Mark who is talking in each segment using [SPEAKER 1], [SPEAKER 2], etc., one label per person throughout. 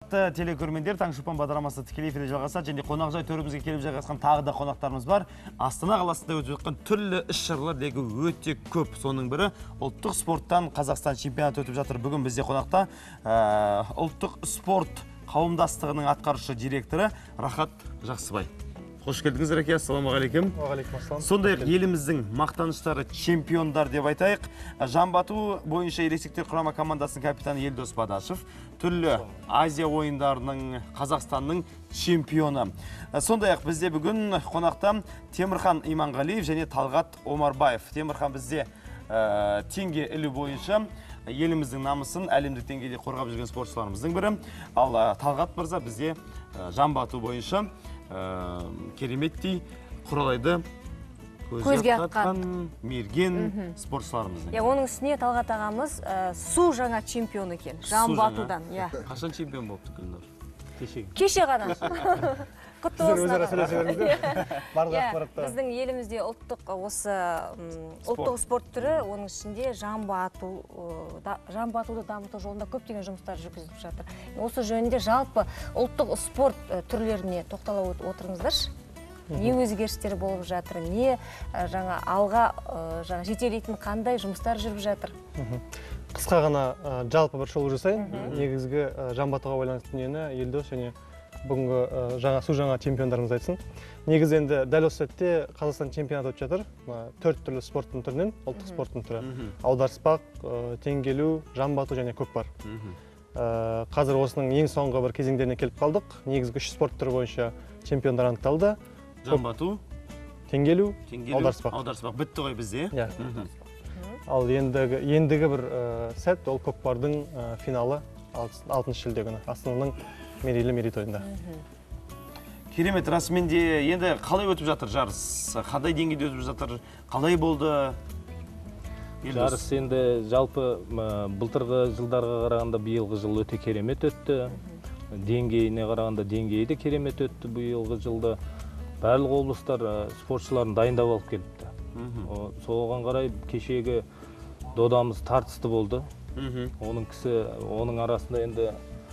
[SPEAKER 1] Қымбатты телекөрермендер, Таңшолпан бағдарламасы тікелей эфирде жалғасады және қонақжай төрімізге келіп жайғасқан тағы да қонақтарымыз бар. Астана қаласында өтіп жатқан түрлі іс-шаралар өте көп. Соның бірі ұлттық спорттан Қазақстан чемпионаты өтіп жатыр. Бүгін бізде қонақта ұлттық спорт қауымдастығының атқарушы директоры Рахат Жақсыбай. Қош келдіңіз, Раке, ассалаумағалейкум.
[SPEAKER 2] Уағалейкум.
[SPEAKER 1] Сондай-ақ еліміздің мақтаныштары чемпиондар деп айтайық. Жамбы бойынша ересектер құрама командасының капитаны Елдос Бадашев, түрлі Азия ойындарының Қазақстанның чемпионы. Сондай-ақ бізде бүгін қонақта Темірхан Иманғалиев және Талғат Омарбаев. Темірхан бізде теңге ілу бойынша еліміздің намысын әлемдік деңгейде қорғап жүрген спортшыларымыздың бірі. Ал Талғат мырза бізде жамбы бойынша кереметтей құралайды көзге атқан мерген спортшыларымыздың.
[SPEAKER 3] Оның үстіне Талғат ағамыз су жаңа чемпион екен, жамбы атудан.
[SPEAKER 1] Қашан чемпион болыпты, Гүлнұр?
[SPEAKER 3] Кеше ғана. Құтты болсын.
[SPEAKER 2] Біздің
[SPEAKER 3] елімізде ұлттық спорт түрі, оның ішінде жамбы атуды дамыту жолында көптеген жұмыстар жүргізіліп жатыр. Осы жөнінде жалпы ұлттық спорт түрлеріне тоқтала отырыңыздаршы. Не өзгерістер болып жатыр, не жаңа алға жетелейтін қандай жұмыстар жүріп жатыр?
[SPEAKER 2] Қысқа ғана жалпы бір шолу жасайын. Негізгі жамбы атуға байланысты дүниені Елдос және бүгінгі жаңа чемпиондарымыз айтсын. Негізі енді дәл осы сәтте Қазақстан чемпионаты өтіп жатыр. 4 түрлі спорттың түрінен, ұлттық спорттың түрі. Аударыспақ, теңге ілу, жамбы ату және көкпар. Қазір осының ең соңғы бір кезеңдеріне келіп қалдық. Негізгі 3 спорт түрі бойынша чемпиондар анықталды.
[SPEAKER 1] Жамбы ату,
[SPEAKER 2] теңге ілу, аударыспақ.
[SPEAKER 1] Аударыспақ бітті ғой бізде.
[SPEAKER 2] Ал ендігі бір сәт ол көкпардың финалы 6 шілде күні Астананың мерейлі мерейтойында.
[SPEAKER 1] Керемет, расымен де енді қалай өтіп жатыр жарыс? Қандай деңгейде өтіп жатыр? Қалай болды?
[SPEAKER 4] Жарыс енді жалпы былтырғы жылдарға қарағанда биылғы жыл өте керемет өтті. Деңгейіне қарағанда деңгейі де керемет өтті биылғы жылда. Барлық облыстар спортшыларын дайындап алып келіпті. Соған қарай кешегі додамыз тартысты болды. Оның арасында енді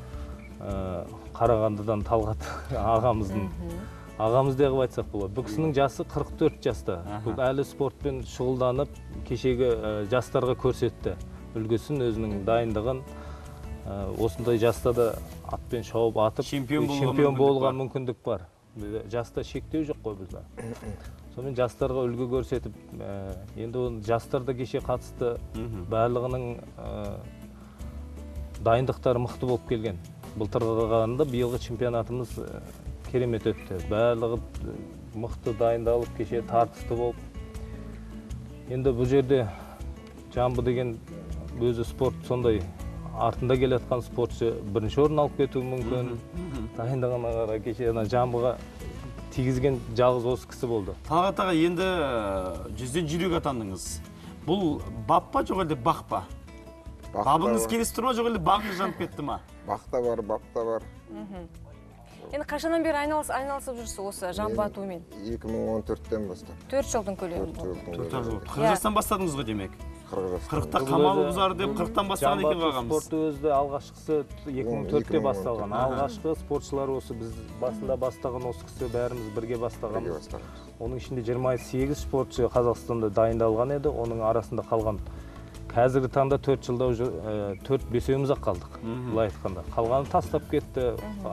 [SPEAKER 4] Қарағандыдан Талғат ағамыз деп айтсақ болады. Бұл кісінің жасы 44 жаста. Бұл әлі спортпен шұғылданып, кешегі жастарға көрсетті үлгісін, өзінің дайындығын. Осындай жаста да атпен шауып атып, чемпион болған мүмкіндік бар. Жаста шектеу жоқ қой бізде. Сонымен жастарға үлгі көрсетіп, енді жастарда кеше қатысты барлығының дайындықтары мықты болып келген. Былтырғы қарағанда биылғы чемпионатымыз керемет өтті. Барлығы мықты дайындалып, кеше тартысты болып. Енді бұл жерде жамбы деген өзі спорт сондай артында келатқан спортшы бірінші орын алып кетуі мүмкін. Дайындығына қарай кеше жамбыға тигізген жалғыз осы кісі болды.
[SPEAKER 1] Талғат аға, енді 100-ден жүрек атандыңыз. Бұл бап па жоқ әлде бақ па? Бабыңыз келесі тұр ма жоқ әлде бағыңыз жанып кетті ма?
[SPEAKER 5] Бақ та бар, бап та бар.
[SPEAKER 3] Енді қашаннан бері айналысып жүрсіз осы жамбы атуымен?
[SPEAKER 5] 2014-тен бастап.
[SPEAKER 3] 4 жылдың көлемі болды.
[SPEAKER 1] 4 жыл. 40 жастан бастадыңыз ғой демек? 40-та
[SPEAKER 5] жаста.
[SPEAKER 1] қамалы бұзар деп 40-тан бастаған екен ағамыз.
[SPEAKER 4] Спорты өзді алғашқысы 2004-те басталған. Алғашқы спортшылар осы біз басында бастаған осы кісі бәріміз бірге бастаған. Оның ішінде 28 спортшы Қазақстанда дайындалған еді. Оның арасында қалған қазіргі таңда 4 жылда 4-5-еуміз-ақ қалдық. Былай айтқанда. Қалғаны тастап кетті.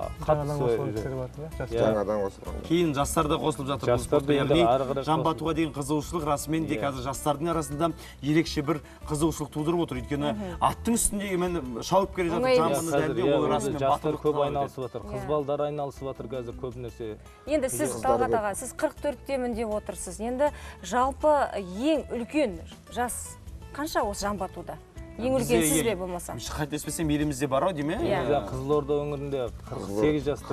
[SPEAKER 5] Жаңадан қосылған.
[SPEAKER 1] Кейін жастар да қосылып жатыр бұл спортқа. Яғни жамбы атуға деген қызығушылық расымен де қазір жастардың арасында ерекше бір қызығушылық тудырып отыр. Өйткені аттың үстіндегі мен шауып келе жатыр жамбыны дәлде ол расымен
[SPEAKER 4] жастар көп айналысып жатыр. Қыз балдар айналысып жатыр қазір көбінесе.
[SPEAKER 3] Енді сіз Талғат аға, сіз 44-темін деп отырсыз. Енді жалпы ең үлкен жас қанша осы жамбы атуда? Ең үлкен сіз бе болмаса?
[SPEAKER 1] Қателеспесем елімізде бар ау дейме?
[SPEAKER 4] Қызылорда өңірінде 48 жаста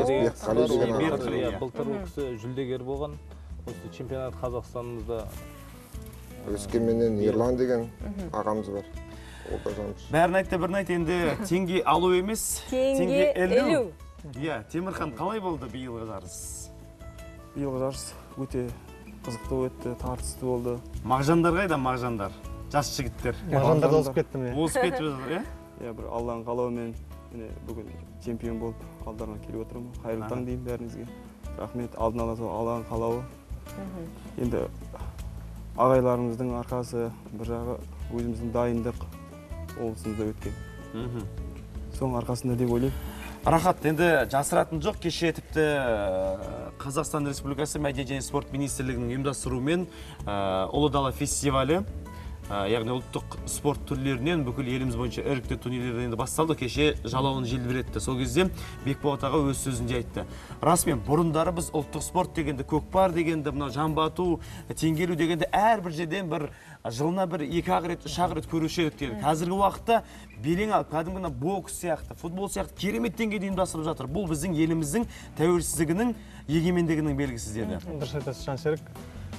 [SPEAKER 4] былтыр ол кісі жүлдегер болған. Осы чемпионат Қазақстанымызда.
[SPEAKER 5] Өскеменнен Ерлан деген ағамыз бар.
[SPEAKER 1] Бәрін айтты, бірін айт, енді теңге алу емес,
[SPEAKER 3] теңге ілу.
[SPEAKER 1] Темірхан, қалай болды биылғы жарыс?
[SPEAKER 6] Биылғы жарыс өте қызықты өтті, тартысты болды.
[SPEAKER 1] Мағжандар қайда, мағжандар? Жас жігіттер.
[SPEAKER 2] Мағжандар да озып кетті ме?
[SPEAKER 1] Озып кетіп жатыр,
[SPEAKER 6] Бір Алланың қалауымен міне бүгін чемпион болып алдарына келіп отырмын. Қайырлы таң деймін бәріңізге. Рахмет, алдын ала сол Алланың қалауы. Енді ағайларымыздың арқасы, бір жағы өзіміздің дайындық облысымызда өткен. Соның арқасында деп ойлаймын.
[SPEAKER 1] Рахат, енді жасыратын жоқ, кеше тіпті Қазақстан Республикасы Мәдениет және спорт министрлігінің ұйымдастыруымен Ұлы дала фестивалі, яғни ұлттық спорт түрлерінен бүкіл еліміз бойынша іріктеу турнирлері енді басталды. Кеше жалауын желбіретті. Сол кезде Бекболат аға өз сөзінде айтты. Расымен бұрындары біз ұлттық спорт дегенде, көкпар дегенде, мына жамбы, теңге ілу дегенде әрбір жерден бір жылына бір 2-ақ рет, 3-ақ рет көруші едік деді. Қазіргі уақытта белең алып, кәдімгі бокс сияқты, футбол сияқты керемет деңгейде ұйымдастырылып жатыр. Бұл біздің еліміздің тәуелсіздігінің, егемендігінің белгісі деді.
[SPEAKER 2] Дұрыс айтасыз, Жансерік.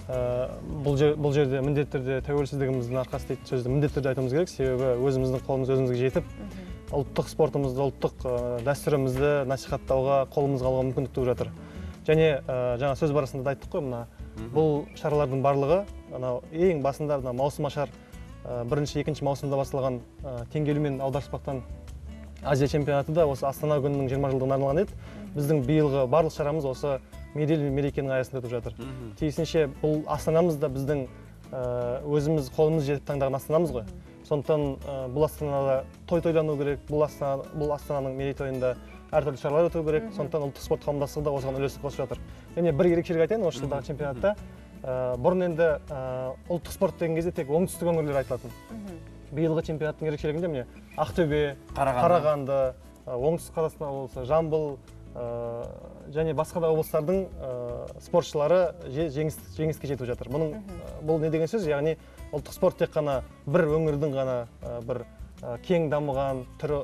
[SPEAKER 2] Бұл жерде міндетті түрде тәуелсіздігіміздің арқасы дейтін сөзді міндетті түрде айтуымыз керек, себебі өзіміздің қолымыз өзімізге жетіп, ұлттық спортымызды, ұлттық дәстүрімізді насихаттауға, қолымызға алуға мүмкіндік туып жатыр. Және жаңа сөз барысында да айттық қой, мына бұл шаралардың барлығы ең басында маусымашар бірінші, екінші маусымда басталған теңге ілу мен аударыспақтан Азия чемпионаты да осы Астана күнінің 20 жылдығына арналған еді. Біздің биылғы барлық шарамыз осы мерейлі мерекенің аясында өтіп жатыр. Тиісінше бұл астанамыз да біздің өзіміз қолымыз жетіп таңдаған астанамыз ғой. Сондықтан бұл астанада тойлану керек, бұл астананың мерейтойында әртүрлі шаралар өту керек. Сондықтан ұлттық спорт қауымдастығы да осыған үлес қосып жатыр. Және бір ерекшелік айтайын, осы жылдағы чемпионатта бұрын енді ұлттық спорт деген кезде тек оңтүстік өңірлер айтылатын. Биылғы чемпионаттың ерекшелігінде міне Ақтөбе, Қарағанды, оңтүстік Қазақстан облысы, Жамбыл және басқа да облыстардың спортшылары жеңіске жетіп жатыр. Бұл не деген сөз? Яғни ұлттық спорт тек қана бір өңірдің ғана бір кең дамыған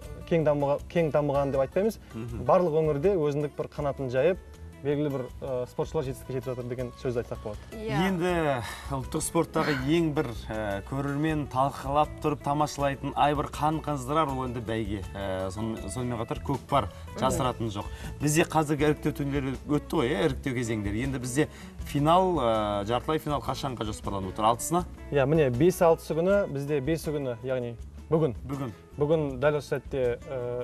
[SPEAKER 2] деп айтпаймыз. Барлық өңірде өзіндік бір қанатын жайып, белгілі бір спортшылар жетістікке жетіп жатыр деген сөзді айтсақ болады.
[SPEAKER 1] Енді ұлттық спорттағы ең бір көрермен талқылап тұрып тамашалайтын бір қан қыздырар ол енді бәйге. Сонымен қатар көкпар жасыратын жоқ. Бізде қазіргі іріктеу турнирлері өтті ғой, іріктеу кезеңдері. Енді бізде финал, жартылай финал қашанға жоспарланып отыр? 6-сына?
[SPEAKER 2] Иә, міне 5-6 күні, бізде 5 күні, яғни бүгін дәл осы сәтте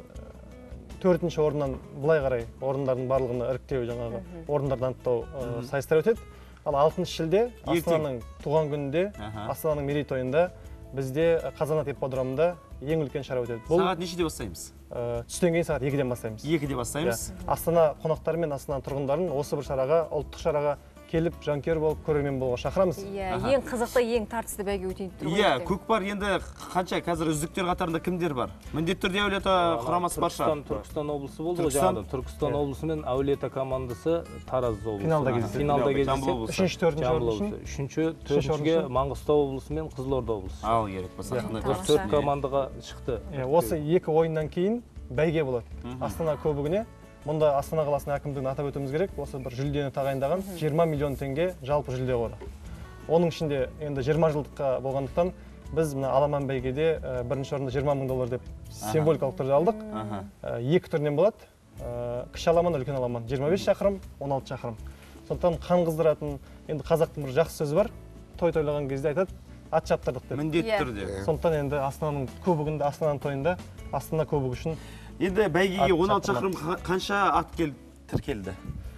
[SPEAKER 2] 4-ші орыннан былай қарай орындардың барлығына іріктеу, жаңағы орындарды анықтау сайыстар өтеді. Ал 6 шілде Астананың туған күнінде, Астананың мерейтойында бізде Қазанат ипподромында ең үлкен шара өтеді.
[SPEAKER 1] Сағат нешеде бастаймыз?
[SPEAKER 2] Түстен кейін сағат 2-ден бастаймыз.
[SPEAKER 1] 2-де бастаймыз.
[SPEAKER 2] Астана қонақтары мен Астана тұрғындарын осы бір шараға, ұлттық шараға келіп, жанкүйер болып, көрермен болуға шақырамыз.
[SPEAKER 3] Ең қызықты, ең тартысты бәйге өтейін тұр ғой.
[SPEAKER 1] Иә, көкпар енді қанша қазір үздіктер қатарында кімдер бар? Міндетті түрде Әулиеата құрамасы бар шығар.
[SPEAKER 4] Түркістан облысы болды ғой жаңағы. Түркістан облысы мен Әулиеата командасы Тараз облысы.
[SPEAKER 2] Финалда
[SPEAKER 4] кездеседі.
[SPEAKER 2] 3-4-ші орын.
[SPEAKER 4] 3-4-шіге Маңғыстау облысы мен Қызылорда облысы.
[SPEAKER 1] Ал керек болса.
[SPEAKER 4] 4 командаға шықты.
[SPEAKER 2] Осы 2 ойыннан кейін бәйге болады. Астана көбігіне. Мұнда Астана қаласының әкімдігін атап өтуіміз керек. Осы бір жүлдені тағайындаған 20 миллион теңге жалпы жүлде қоры. Оның ішінде енді 20 жылдыққа болғандықтан біз мына аламан бәйгеде бірінші орында $20,000 деп символикалық түрде алдық. 2 түрінен болады. Кіші аламан, үлкен аламан. 25 шақырым, 16 шақырым. Сондықтан қан қыздыратын, енді қазақтың бір жақсы сөзі бар. Той тойлаған кезде айтады, ат шаптырдық деп.
[SPEAKER 1] Міндетті түрде.
[SPEAKER 2] Сондықтан енді Астананың көбігінде, Астананың тойында Астана көбігі үшін
[SPEAKER 1] енді бәйгеге 16 шақырым қанша ат тіркелді?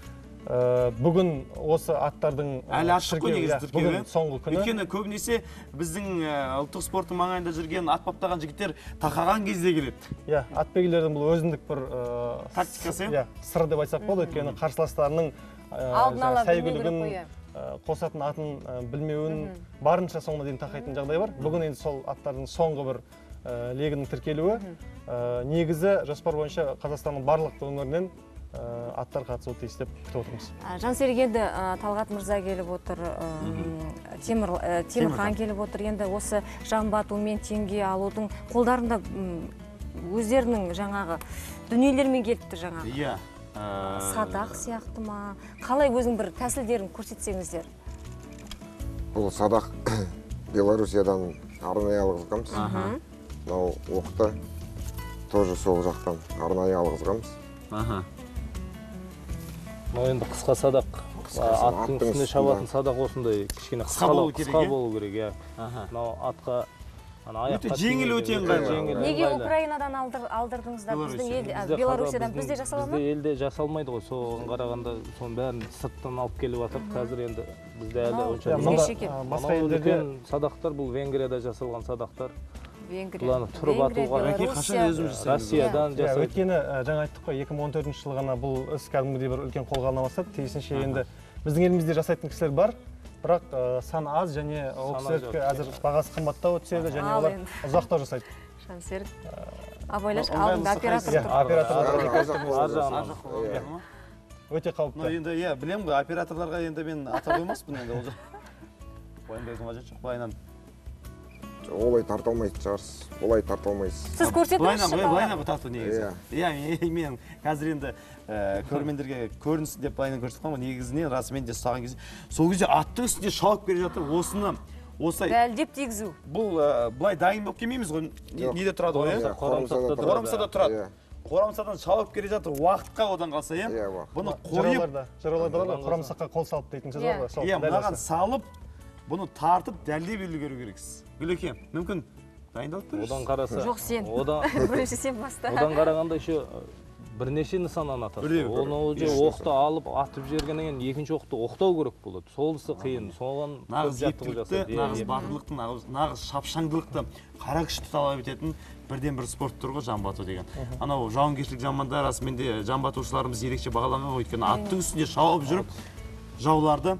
[SPEAKER 2] Бүгін осы аттардың
[SPEAKER 1] әлі ашық қой негізі тіркеуі.
[SPEAKER 2] Бүгін соңғы күні.
[SPEAKER 1] Өйткені көбінесе біздің ұлттық спорттың маңайында жүрген ат баптаған жігіттер тақаған кезде келеді.
[SPEAKER 2] Иә, ат бәйгелердің бұл өзіндік бір
[SPEAKER 1] тактикасы.
[SPEAKER 2] Иә, сыры деп айтсақ болады. Өйткені қарсыластарының сәйгүлігін, қосатын атын білмеуін барынша соңына дейін тақайтын жағдай бар. Бүгін енді сол аттардың соңғы бір легінің тіркелуі. Негізі жоспар бойынша Қазақстанның барлық өңірінен аттар қатысуы тиіс деп күтіп отырмыз.
[SPEAKER 3] Жансерік, енді Талғат мырза келіп отыр, Темірхан келіп отыр. Енді осы жамбы ату мен теңге алудың қолдарында өздерінің жаңағы дүниелермен келіпті жаңағы.
[SPEAKER 1] Иә.
[SPEAKER 3] Садақ сияқты ма? Қалай өзің бір тәсілдерін көрсетсеңіздер?
[SPEAKER 5] Бұл садақ Белоруссиядан арнайы алғызғанбыз. Мынау оқты тоже сол жақтан арнайы алғызғанбыз.
[SPEAKER 4] Мынау енді қысқа садақ. Аттың үстіне шабатын садақ осындай кішкене қысқа болу керек. Мынау атқа
[SPEAKER 1] Өте жеңіл, өте ыңғайлы.
[SPEAKER 3] Неге Украинадан алдырдыңыздар? Біздің елде, Беларусиядан бізде жасала ма?
[SPEAKER 4] Бізде елде жасалмайды ғой. Соған қарағанда соның бәрін сырттан алып келіп жатыр. Қазір енді бізде әлі онша
[SPEAKER 2] басқа елдерде
[SPEAKER 4] садақтар бұл Венгрияда жасалған садақтар.
[SPEAKER 3] Венгрия,
[SPEAKER 4] Бұланы тұрып атуға Россиядан жасайды.
[SPEAKER 2] Өйткені жаңа айттық қой, 2014 жылы ғана бұл іс кәдімгідей бір үлкен қолға алына бастады. Тиісінше енді біздің елімізде жасайтын кісілер бар, бірақ саны аз және ол кісілердікі әзір бағасы қымбаттау түседі және олар ұзақтау жасайды.
[SPEAKER 3] Жансерік, абайлаш алдында оператор тұр.
[SPEAKER 2] Операторлар өте қауіпті.
[SPEAKER 1] Енді білемін ғой, операторларға енді мен ата қоймаспын енді ол жақ. Уайымдайтын қажет жоқ, былайынан.
[SPEAKER 5] Олай тарта алмайсыз шығарсыз, олай тарта алмайсыз.
[SPEAKER 3] Сіз көрсетіңізші
[SPEAKER 1] былайынан тарту негізі. Мен қазір енді көрермендерге көрінсін деп былайынан көрсетіп негізінен расымен де ұстаған кезде сол кезде аттың үстінде шауып келе жатыр, осыны осылай
[SPEAKER 3] дәлдеп тигізу.
[SPEAKER 1] Бұл былай дайын болып келмейміз ғой, неде тұрады ғой, қорамсада тұрады. Қорамсадан шауып келе жатыр, уақытқа одан қалса, бұны қойып
[SPEAKER 2] жырауларда бар, қорамсаққа қол салып дейтін сөз бар ғой.
[SPEAKER 1] Мынаған салып, бұны тартып дәлдеп үлгеру керексіз. Гүлеке, мүмкін дайындалып тұрсыз?
[SPEAKER 4] Одан қараса.
[SPEAKER 3] Жоқ сен. Бірінші сен баста.
[SPEAKER 4] Одан қарағанда еще бірнеше нысананы атады. Оны оқты алып атып жібергеннен кейін екінші оқты оқтау керек болады. Солысы қиын. Соған
[SPEAKER 1] нағыз ептілікті, нағыз батылдықты, нағыз шапшаңдылықты, қара күшті талап ететін бірден бір спорт түрі ғой жамбы ату деген. Анау жауынгершілік заманда расымен де жамбы атушыларымыз ерекше бағаланған ғой, өйткені аттың үстінде шауып жүріп жауларды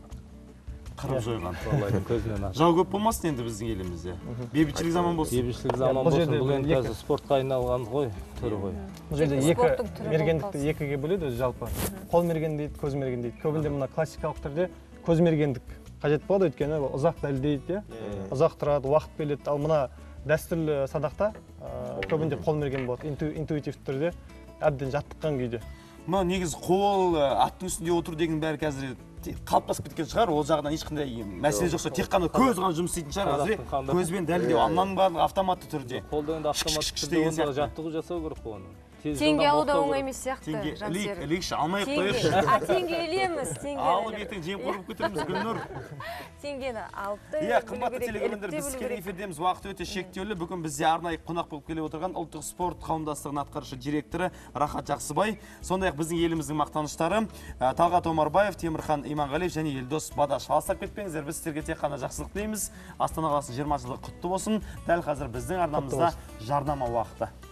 [SPEAKER 1] қырып жойған. Жау көп болмасын енді біздің елімізде. Бейбітшілік заман болсын.
[SPEAKER 4] Бейбітшілік заман болсын. Бұл енді қазір спортқа айналған ғой, түрі ғой.
[SPEAKER 2] Бұл жерде мергендікті екіге бөледі өзі жалпы. Қол мерген дейді, көз мерген дейді. Көбінде мына классикалық түрде көз мергендік қажет болады, өйткені ұзақ дәлдейді, ұзақ тұрады, уақыт береді. Ал мына дәстүрлі садақта көбінде қол мерген болады, интуитивті түрде әбден жаттыққан күйде.
[SPEAKER 1] Мына негізі қол аттың үстінде отыру деген бәрі қазір қалыптасып кеткен шығар, ол жағынан ешқандай мәселе жоқ шығар, тек қана көз ғана жұмыс істейтін шығар қазір. Көзбен дәлдеу, ананың барлығы автоматты түрде.
[SPEAKER 4] Қолда енді автоматты жаттығу жасау керек қой оны.
[SPEAKER 3] Теңге алу да оңай емес сияқты, Жансерік.
[SPEAKER 1] Ілейікші, алмайық қойықшы.
[SPEAKER 3] Теңге илеміз, теңге.
[SPEAKER 1] Алып ертең жем қорып кетеміз, Гүлнұр.
[SPEAKER 3] Теңгені алып та.
[SPEAKER 1] Қымбатты телегөрермендер, біз тікелей эфирдеміз, уақыт өте шектеулі. Бүгін бізде арнайы қонақ болып келіп отырған ұлттық спорт қауымдастығының атқарушы директоры Рахат Жақсыбай, сондай-ақ біздің еліміздің мақтаныштары Талғат Омарбаев, Темірхан Иманғалиев және Елдос Бадаш. Алыстап кетпеңіздер, біз сіздерге тек қана жақсылық тілейміз. Астана қаласының 20 жылдығы құтты болсын. Дәл қазір біздің арнамызда жарнама уақыты.